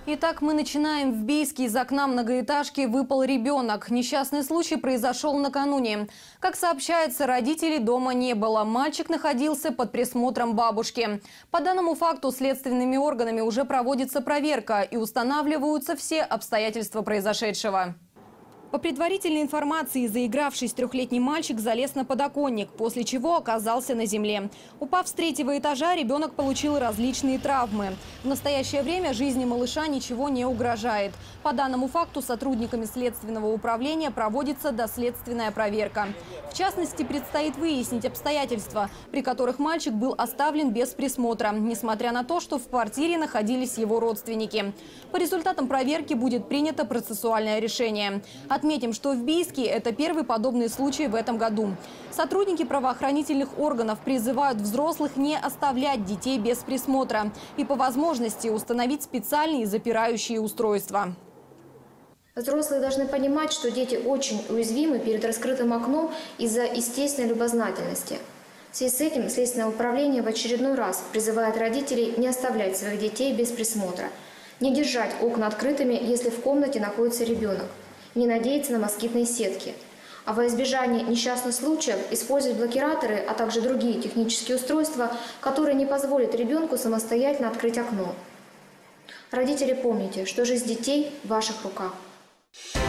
Итак, мы начинаем. В Бийске из окна многоэтажки выпал ребенок. Несчастный случай произошел накануне. Как сообщается, родителей дома не было. Мальчик находился под присмотром бабушки. По данному факту следственными органами уже проводится проверка и устанавливаются все обстоятельства произошедшего. По предварительной информации, заигравшись, трехлетний мальчик залез на подоконник, после чего оказался на земле. Упав с 3-го этажа, ребенок получил различные травмы. В настоящее время жизни малыша ничего не угрожает. По данному факту сотрудниками следственного управления проводится доследственная проверка. В частности, предстоит выяснить обстоятельства, при которых мальчик был оставлен без присмотра, несмотря на то, что в квартире находились его родственники. По результатам проверки будет принято процессуальное решение. Отметим, что в Бийске это первый подобный случай в этом году. Сотрудники правоохранительных органов призывают взрослых не оставлять детей без присмотра и по возможности установить специальные запирающие устройства. Взрослые должны понимать, что дети очень уязвимы перед раскрытым окном из-за естественной любознательности. В связи с этим Следственное управление в очередной раз призывает родителей не оставлять своих детей без присмотра, не держать окна открытыми, если в комнате находится ребенок, не надеяться на москитные сетки. А во избежание несчастных случаев использовать блокираторы, а также другие технические устройства, которые не позволят ребенку самостоятельно открыть окно. Родители, помните, что жизнь детей в ваших руках.